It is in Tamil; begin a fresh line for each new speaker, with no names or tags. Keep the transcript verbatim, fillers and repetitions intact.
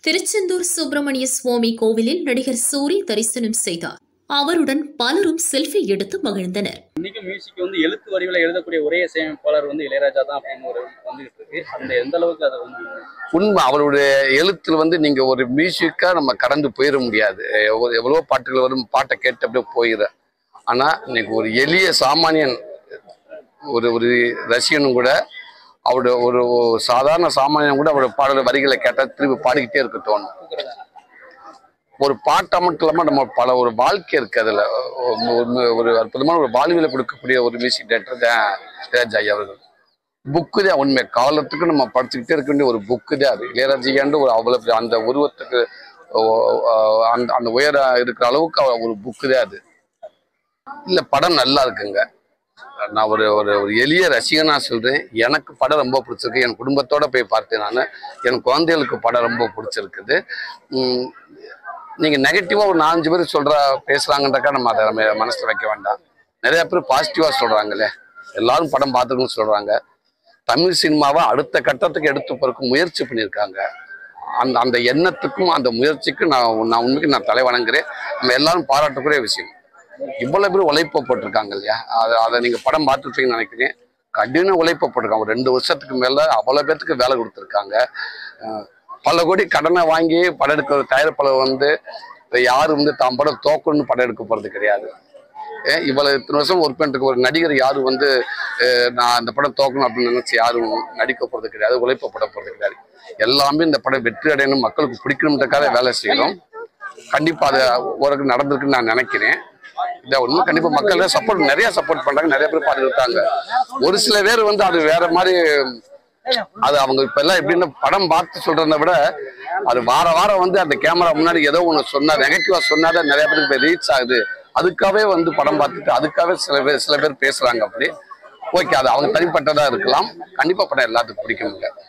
திருச்செந்தூர் சுப்பிரமணிய சுவாமி கோவிலில் நடிகர் சூரி தரிசனம் செய்தார். அவருடன் பலரும் செல்ஃபி எடுத்து மகிழ்ந்தனர்.
இன்னைக்கு மியூசிக் வந்து எழுத்து வடிவில் எழுதக்கூடிய ஒரே இசையமைப்பாளர் வந்து இளையராஜா தான் அப்படின்னு ஒரு வந்துகிட்டு இருக்கு. அந்த எந்த அளவுக்கு அதை வந்து
உண்மை அவருடைய எழுத்துல வந்து நீங்க ஒரு மியூசிக்கா நம்ம கடந்து போயிட முடியாது. எவ்வளவோ பாட்டுகள் வரும், பாட்டை கேட்டு அப்படியே போயிட. ஆனா இன்னைக்கு ஒரு எளிய சாமானியன் ஒரு ஒரு ரசிகனும் கூட அவருடைய ஒரு சாதாரண சாமானியன் கூட அவருடைய பாடல வரிகளை கேட்டா திருப்பி பாடிக்கிட்டே இருக்க தோணும். ஒரு பாட்டை மட்டும் இல்லாம நம்ம பல ஒரு வாழ்க்கை இருக்கு. அதுல ஒரு அற்புதமான ஒரு வாழ்வியலை கொடுக்கக்கூடிய ஒரு மியூசிக் டைரக்டர் தான் இளையராஜா அவர்கள். புக்கு தான் உண்மை, காலத்துக்கு நம்ம படிச்சுக்கிட்டே இருக்க வேண்டிய ஒரு புக்கு தான் அது. இளையராஜாண்டு ஒரு அவ்வளவு அந்த உருவத்துக்கு அந்த அந்த உயர இருக்கிற அளவுக்கு ஒரு புக்கு தான் அது. இல்ல படம் நல்லா இருக்குங்க. நான் ஒரு ஒரு எளிய ரசிகனா சொல்றேன். எனக்கு படம் ரொம்ப பிடிச்சிருக்கு. என் குடும்பத்தோட போய் பார்த்தேன். நான் என் குழந்தைகளுக்கு படம் ரொம்ப பிடிச்சிருக்குது. உம் நீங்க நெகட்டிவா ஒரு நாலஞ்சு பேர் சொல்ற பேசுறாங்கன்றக்கா நம்ம அதை நம்ம மனசுல வைக்க வேண்டாம். நிறைய பேர் பாசிட்டிவா சொல்றாங்களே, எல்லாரும் படம் பார்த்துக்கணும்னு சொல்றாங்க. தமிழ் சினிமாவை அடுத்த கட்டத்துக்கு எடுத்து போறதுக்கு முயற்சி பண்ணியிருக்காங்க. அந்த அந்த எண்ணத்துக்கும் அந்த முயற்சிக்கும் நான் நான் உண்மைக்கு நான் தலை வணங்குறேன். நம்ம எல்லாரும் பாராட்டக்கூடிய விஷயம். இவ்வளவு பேர் உழைப்ப போட்டிருக்காங்க இல்லையா, அதை அதை நீங்க படம் பார்த்துருப்பீங்கன்னு நினைக்கிறேன். கடின உழைப்ப போட்டிருக்காங்க. ஒரு ரெண்டு வருஷத்துக்கு மேல அவ்வளவு பேருக்கு வேலை கொடுத்துருக்காங்க. பல கோடி கடனை வாங்கி படம் எடுக்கிற தயாரிப்பாளர் வந்து யாரும் வந்து தான் படம் தோக்கணும்னு படம் எடுக்க போறது கிடையாது. இவ்வளவு இத்தனை வருஷம் ஒர்க் பண்ணிட்டு ஒரு நடிகர் யாரும் வந்து நான் அந்த படம் தோக்கணும் அப்படின்னு நினைச்சு யாரும் நடிக்க போறது கிடையாது, உழைப்ப பட போறது கிடையாது. எல்லாமே இந்த படம் வெற்றி அடையணும், மக்களுக்கு பிடிக்கணுன்றக்காக வேலை செய்யணும். கண்டிப்பா அது ஒரு நடந்திருக்குன்னு நான் நினைக்கிறேன். இதை ஒண்ணு கண்டிப்பா மக்கள் சப்போர்ட் நிறைய சப்போர்ட் பண்றாங்க, நிறைய பேர் பார்த்துருக்காங்க. ஒரு சில பேர் வந்து அது வேற மாதிரி அது அவங்க இப்ப எல்லாம் எப்படின்னு படம் பார்த்து சொல்றதை விட அது வார வாரம் வந்து அந்த கேமரா முன்னாடி ஏதோ ஒண்ணு சொன்னா நெகட்டிவா சொன்னாதான் நிறைய பேருக்கு போய் ரீச் ஆகுது. அதுக்காகவே வந்து படம் பார்த்துட்டு அதுக்காகவே சில பேர் சில பேர் பேசுறாங்க. அப்படி ஓகே, அது அவங்க தனிப்பட்டதா இருக்கலாம். கண்டிப்பா படம் எல்லாத்துக்கும் பிடிக்குங்க.